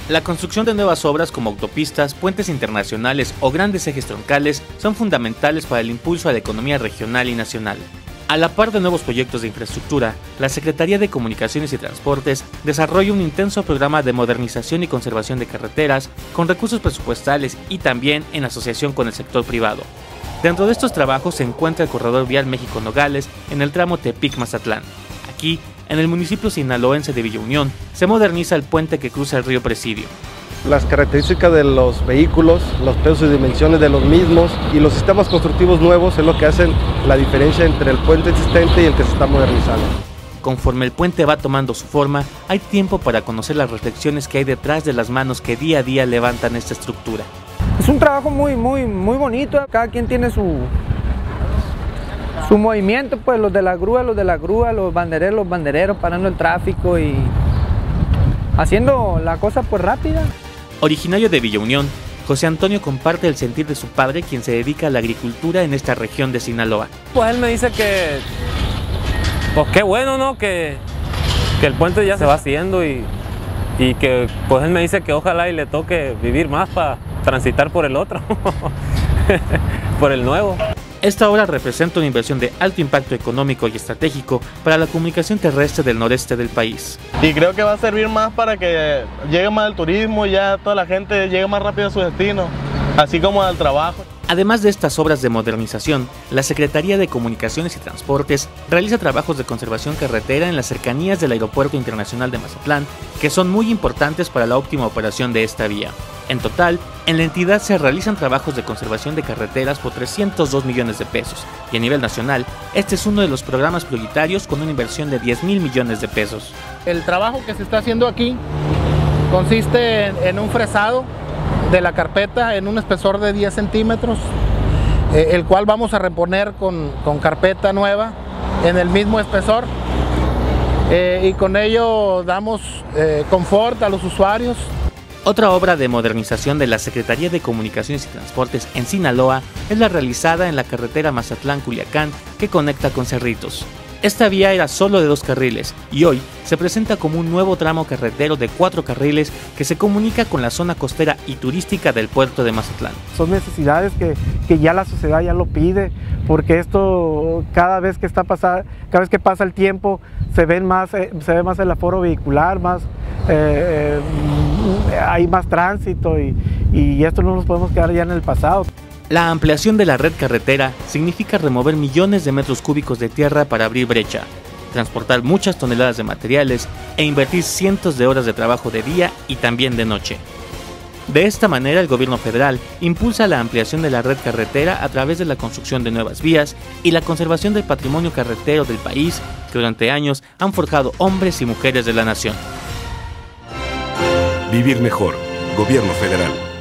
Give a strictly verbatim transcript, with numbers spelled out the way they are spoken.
La construcción de nuevas obras como autopistas, puentes internacionales o grandes ejes troncales son fundamentales para el impulso a la economía regional y nacional. A la par de nuevos proyectos de infraestructura, la Secretaría de Comunicaciones y Transportes desarrolla un intenso programa de modernización y conservación de carreteras con recursos presupuestales y también en asociación con el sector privado. Dentro de estos trabajos se encuentra el corredor vial México-Nogales en el tramo Tepic-Mazatlán. Aquí, en el municipio sinaloense de Villa Unión, se moderniza el puente que cruza el río Presidio. Las características de los vehículos, los pesos y dimensiones de los mismos y los sistemas constructivos nuevos es lo que hacen la diferencia entre el puente existente y el que se está modernizando. Conforme el puente va tomando su forma, hay tiempo para conocer las reflexiones que hay detrás de las manos que día a día levantan esta estructura. Es un trabajo muy, muy, muy bonito, cada quien tiene su, su movimiento, pues los de la grúa, los de la grúa, los bandereros, los bandereros, parando el tráfico y haciendo la cosa pues rápida. Originario de Villa Unión, José Antonio comparte el sentir de su padre, quien se dedica a la agricultura en esta región de Sinaloa. Pues él me dice que, pues qué bueno, ¿no? Que, que el puente ya se va haciendo y, y que, pues él me dice que ojalá y le toque vivir más para transitar por el otro, por el nuevo. Esta obra representa una inversión de alto impacto económico y estratégico para la comunicación terrestre del noreste del país. Y creo que va a servir más para que llegue más el turismo y ya toda la gente llegue más rápido a su destino, así como al trabajo. Además de estas obras de modernización, la Secretaría de Comunicaciones y Transportes realiza trabajos de conservación carretera en las cercanías del Aeropuerto Internacional de Mazatlán, que son muy importantes para la óptima operación de esta vía. En total, en la entidad se realizan trabajos de conservación de carreteras por trescientos dos millones de pesos, y a nivel nacional, este es uno de los programas prioritarios con una inversión de diez mil millones de pesos. El trabajo que se está haciendo aquí consiste en, en un fresado de la carpeta en un espesor de diez centímetros, eh, el cual vamos a reponer con, con carpeta nueva en el mismo espesor, eh, y con ello damos eh, confort a los usuarios. Otra obra de modernización de la Secretaría de Comunicaciones y Transportes en Sinaloa es la realizada en la carretera Mazatlán-Culiacán que conecta con Cerritos. Esta vía era solo de dos carriles y hoy se presenta como un nuevo tramo carretero de cuatro carriles que se comunica con la zona costera y turística del puerto de Mazatlán. Son necesidades que, que ya la sociedad ya lo pide, porque esto cada vez que está pasar, cada vez que pasa el tiempo se ven más, eh, se ve más el aforo vehicular, más eh, eh, hay más tránsito y, y esto no nos podemos quedar ya en el pasado. La ampliación de la red carretera significa remover millones de metros cúbicos de tierra para abrir brecha, transportar muchas toneladas de materiales e invertir cientos de horas de trabajo de día y también de noche. De esta manera, el gobierno federal impulsa la ampliación de la red carretera a través de la construcción de nuevas vías y la conservación del patrimonio carretero del país que durante años han forjado hombres y mujeres de la nación. Vivir mejor, Gobierno Federal.